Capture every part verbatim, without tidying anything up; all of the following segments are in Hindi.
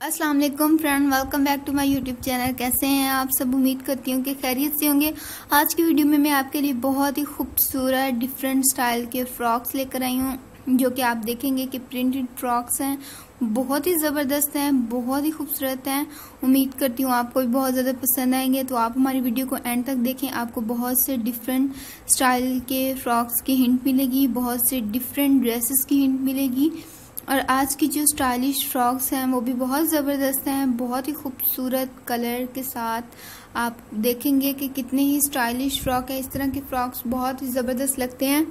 अस्सलाम वालेकुम friend, welcome back to my YouTube channel. कैसे हैं आप सब? उम्मीद करती हूँ कि खैरियत से होंगे। आज की वीडियो में मैं आपके लिए बहुत ही खूबसूरत डिफरेंट स्टाइल के फ्रॉक्स लेकर आई हूँ, जो कि आप देखेंगे कि प्रिंटेड फ्रॉक्स हैं, बहुत ही ज़बरदस्त हैं, बहुत ही खूबसूरत हैं। उम्मीद करती हूँ आपको भी बहुत ज़्यादा पसंद आएंगे, तो आप हमारी वीडियो को एंड तक देखें। आपको बहुत से डिफरेंट स्टाइल के फ्रॉक्स की हिंट मिलेगी, बहुत से डिफरेंट ड्रेसेस की हिंट मिलेगी। और आज की जो स्टाइलिश फ्रॉक्स हैं वो भी बहुत ज़बरदस्त हैं, बहुत ही खूबसूरत कलर के साथ। आप देखेंगे कि कितने ही स्टाइलिश फ्रॉक है। इस तरह के फ्रॉक्स बहुत ही ज़बरदस्त लगते हैं।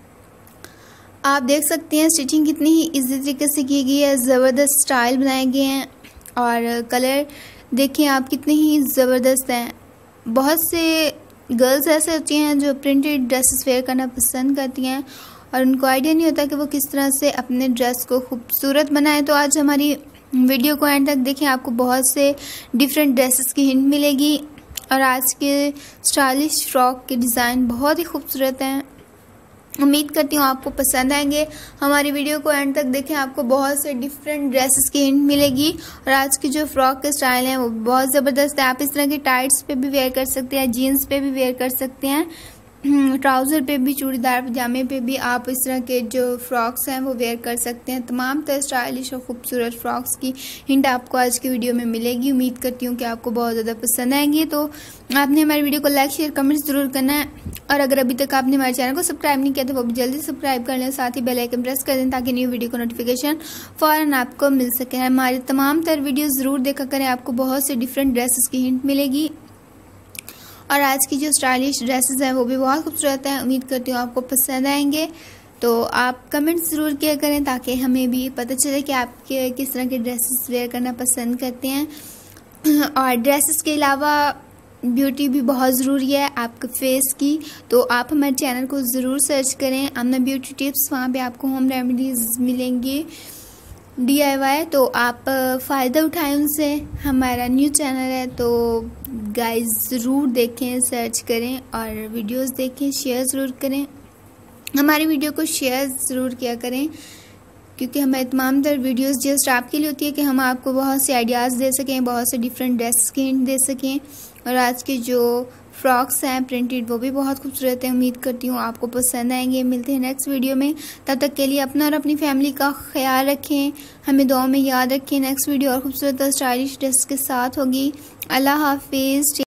आप देख सकते हैं स्टिचिंग कितनी ही इजी तरीके से की गई है, ज़बरदस्त स्टाइल बनाए गए हैं और कलर देखें आप कितने ही ज़बरदस्त हैं। बहुत से गर्ल्स ऐसे होती हैं जो प्रिंटेड ड्रेसेस वेयर करना पसंद करती हैं और उनको आइडिया नहीं होता कि वो किस तरह से अपने ड्रेस को खूबसूरत बनाएं। तो आज हमारी वीडियो को एंड तक देखें, आपको बहुत से डिफरेंट ड्रेसेस की हिंट मिलेगी। और आज के स्टाइलिश फ्रॉक के डिज़ाइन बहुत ही खूबसूरत हैं। उम्मीद करती हूँ आपको पसंद आएंगे। हमारी वीडियो को एंड तक देखें, आपको बहुत से डिफरेंट ड्रेसेस की हिंट मिलेगी। और आज की जो फ्रॉक के स्टाइल हैं वो बहुत ज़बरदस्त है। आप इस तरह की टाइट्स पे भी वेयर कर सकते हैं, जीन्स पे भी वेयर कर सकते हैं, ट्राउज़र पे भी, चूड़ीदार पजामे पे भी आप इस तरह के जो फ्रॉक्स हैं वो वेयर कर सकते हैं। तमाम तरह स्टाइलिश और खूबसूरत फ्रॉक्स की हिंट आपको आज की वीडियो में मिलेगी। उम्मीद करती हूँ कि आपको बहुत ज़्यादा पसंद आएंगी। तो आपने हमारी वीडियो को लाइक शेयर कमेंट्स ज़रूर करना है, और अगर अभी तक आपने हमारे चैनल को सब्सक्राइब नहीं किया तो वो भी जल्दी सब्सक्राइब कर लें, साथ ही बेल आइकन प्रेस कर दें ताकि न्यू वीडियो को नोटिफिकेशन फ़ौरन आपको मिल सके। हमारी तमाम तरह वीडियो ज़रूर देखा करें, आपको बहुत से डिफरेंट ड्रेसेस की हिंट मिलेगी। और आज की जो स्टाइलिश ड्रेसेस हैं वो भी बहुत खूबसूरत हैं। उम्मीद करती हूँ आपको पसंद आएंगे। तो आप कमेंट्स ज़रूर किया करें ताकि हमें भी पता चले कि आप किस तरह के ड्रेसेस वेयर करना पसंद करते हैं। और ड्रेसेस के अलावा ब्यूटी भी बहुत ज़रूरी है आपके फेस की, तो आप हमारे चैनल को ज़रूर सर्च करें, आमना ब्यूटी टिप्स। वहाँ पे आपको होम रेमेडीज़ मिलेंगी, डी आई वाई, तो आप फ़ायदा उठाएं उनसे। हमारा न्यू चैनल है तो गाइस ज़रूर देखें, सर्च करें और वीडियोस देखें, शेयर ज़रूर करें। हमारी वीडियो को शेयर ज़रूर किया करें, क्योंकि हमारे तमाम तरह वीडियोस जस्ट आपके लिए होती है कि हम आपको बहुत से आइडियाज़ दे सकें, बहुत से डिफरेंट ड्रेस के हिंट दे सकें। और आज के जो फ्रॉक्स हैं प्रिंटेड वो भी बहुत खूबसूरत हैं। उम्मीद करती हूँ आपको पसंद आएंगे। मिलते हैं नेक्स्ट वीडियो में, तब तक के लिए अपना और अपनी फैमिली का ख्याल रखें, हमें दुआ में याद रखें। नेक्स्ट वीडियो और खूबसूरत और स्टाइलिश ड्रेस के साथ होगी। अल्लाह हाफिज़।